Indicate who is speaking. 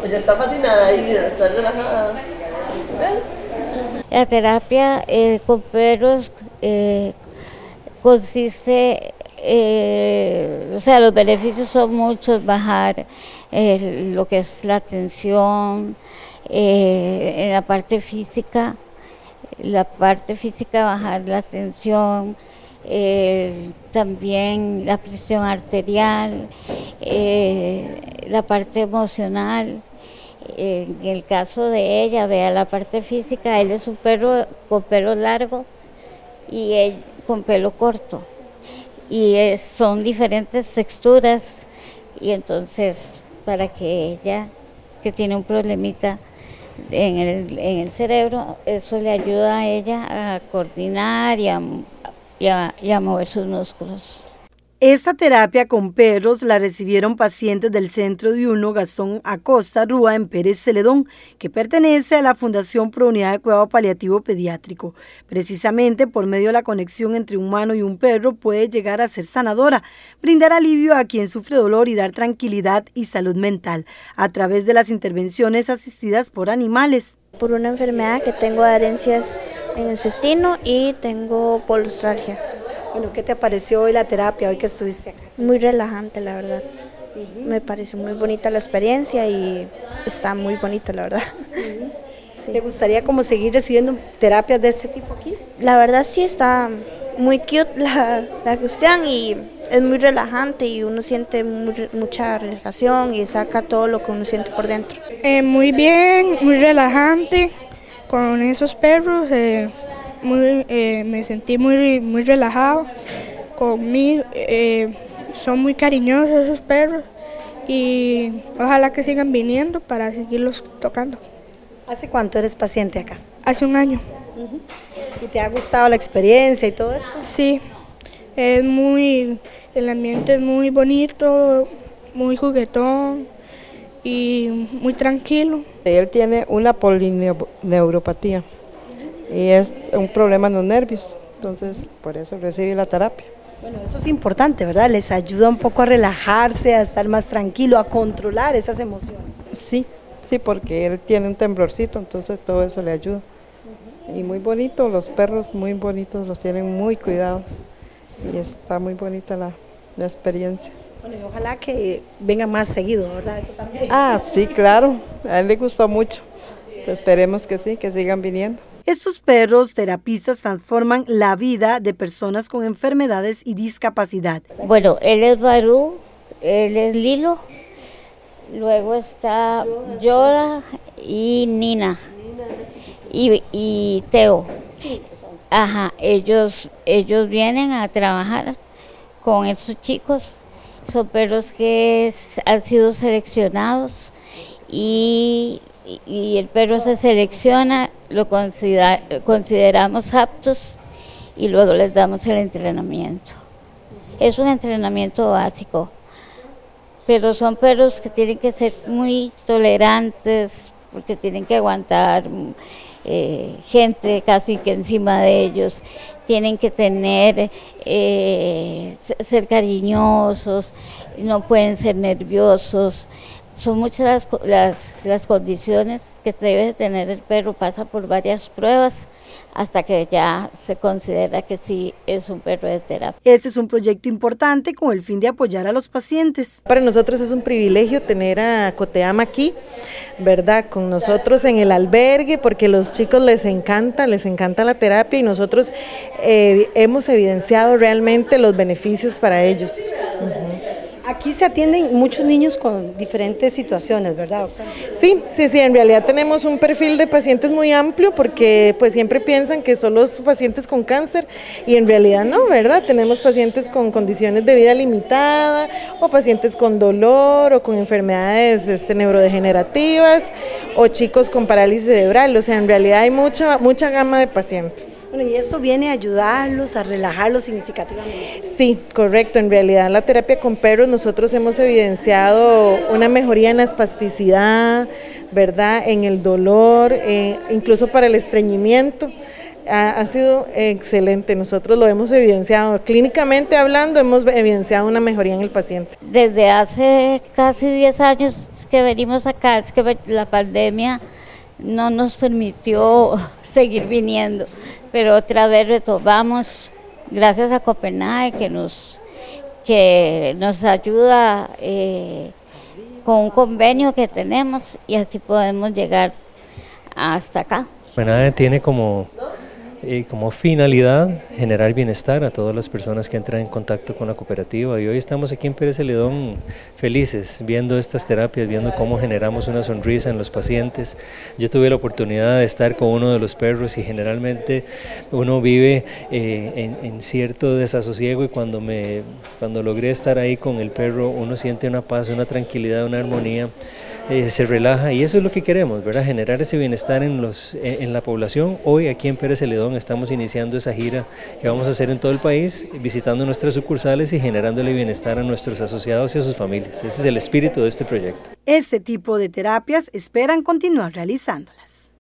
Speaker 1: Ella está fascinada y está relajada.
Speaker 2: La terapia con perros consiste, o sea, los beneficios son muchos: bajar lo que es la tensión, en la parte física, bajar la tensión, también la presión arterial, la parte emocional. En el caso de ella, vea la parte física, él es un perro con pelo largo y él con pelo corto, y son diferentes texturas, y entonces para que ella, que tiene un problemita en el cerebro, eso le ayuda a ella a coordinar y a mover sus músculos.
Speaker 3: Esta terapia con perros la recibieron pacientes del Centro Diurno Gastón Acosta Rúa en Pérez Celedón, que pertenece a la Fundación Pro Unidad de Cuidado Paliativo Pediátrico. Precisamente por medio de la conexión entre un humano y un perro puede llegar a ser sanadora, brindar alivio a quien sufre dolor y dar tranquilidad y salud mental a través de las intervenciones asistidas por animales.
Speaker 4: Por una enfermedad que tengo de adherencias en el cestino y tengo polistralgia.
Speaker 3: Bueno, ¿qué te pareció hoy la terapia, hoy que estuviste acá?
Speaker 4: Muy relajante, la verdad. Me pareció muy bonita la experiencia y está muy bonita, la verdad. Sí.
Speaker 3: ¿Te gustaría como seguir recibiendo terapias de este tipo aquí?
Speaker 4: La verdad sí está muy cute la cuestión y es muy relajante y uno siente mucha relajación y saca todo lo que uno siente por dentro.
Speaker 5: Muy bien, muy relajante con esos perros. Me sentí muy relajado conmigo, son muy cariñosos esos perros y ojalá que sigan viniendo para seguirlos tocando.
Speaker 3: ¿Hace cuánto eres paciente acá?
Speaker 5: Hace un año.
Speaker 3: ¿Y te ha gustado la experiencia y todo eso?
Speaker 5: Sí, el ambiente es muy bonito, muy juguetón y muy tranquilo.
Speaker 6: Él tiene una polineuropatía y es un problema en los nervios, entonces por eso recibe la terapia.
Speaker 3: Bueno, eso es importante, ¿verdad? Les ayuda un poco a relajarse, a estar más tranquilo, a controlar esas emociones.
Speaker 6: Sí, porque él tiene un temblorcito, entonces todo eso le ayuda. Y muy bonito, los perros muy bonitos, los tienen muy cuidados y está muy bonita la experiencia.
Speaker 3: Bueno, y ojalá que vengan más seguido, ¿verdad? Eso también.
Speaker 6: Sí, claro, a él le gustó mucho, esperemos que sí, que sigan viniendo.
Speaker 3: Estos perros terapistas transforman la vida de personas con enfermedades y discapacidad.
Speaker 2: Bueno, él es Barú, él es Lilo, luego está Yoda y Nina y Teo. Ajá, ellos vienen a trabajar con estos chicos. Son perros que han sido seleccionados y el perro se selecciona, lo consideramos aptos y luego les damos el entrenamiento. Es un entrenamiento básico, pero son perros que tienen que ser muy tolerantes porque tienen que aguantar gente casi que encima de ellos, tienen que tener, ser cariñosos, no pueden ser nerviosos. Son muchas las condiciones que debe tener el perro, pasa por varias pruebas hasta que ya se considera que sí es un perro de terapia.
Speaker 3: Este es un proyecto importante con el fin de apoyar a los pacientes.
Speaker 6: Para nosotros es un privilegio tener a Coteama aquí, ¿verdad? Con nosotros en el albergue, porque a los chicos les encanta la terapia y nosotros hemos evidenciado realmente los beneficios para ellos.
Speaker 3: Aquí se atienden muchos niños con diferentes situaciones, ¿verdad, doctora?
Speaker 6: Sí, en realidad tenemos un perfil de pacientes muy amplio porque pues siempre piensan que son los pacientes con cáncer y en realidad no, ¿verdad? Tenemos pacientes con condiciones de vida limitada o pacientes con dolor o con enfermedades neurodegenerativas o chicos con parálisis cerebral, o sea, en realidad hay mucha gama de pacientes.
Speaker 3: Bueno, y eso viene a ayudarlos, a relajarlos significativamente.
Speaker 6: Sí, correcto. En realidad la terapia con perros nosotros hemos evidenciado una mejoría en la espasticidad, ¿verdad? En el dolor, incluso para el estreñimiento. ha sido excelente. Nosotros lo hemos evidenciado, clínicamente hablando, hemos evidenciado una mejoría en el paciente.
Speaker 2: Desde hace casi 10 años que venimos acá, es que la pandemia no nos permitió seguir viniendo, pero otra vez retomamos, gracias a Copenhague que nos ayuda con un convenio que tenemos, y así podemos llegar hasta acá.
Speaker 7: Copenhague tiene como finalidad generar bienestar a todas las personas que entran en contacto con la cooperativa, y hoy estamos aquí en Pérez Celedón felices viendo estas terapias, viendo cómo generamos una sonrisa en los pacientes. Yo tuve la oportunidad de estar con uno de los perros y generalmente uno vive en cierto desasosiego, y cuando logré estar ahí con el perro uno siente una paz, una tranquilidad, una armonía. Se relaja, y eso es lo que queremos, ¿verdad? Generar ese bienestar en la población. Hoy aquí en Pérez Celedón estamos iniciando esa gira que vamos a hacer en todo el país, visitando nuestras sucursales y generándole bienestar a nuestros asociados y a sus familias. Ese es el espíritu de este proyecto.
Speaker 3: Este tipo de terapias esperan continuar realizándolas.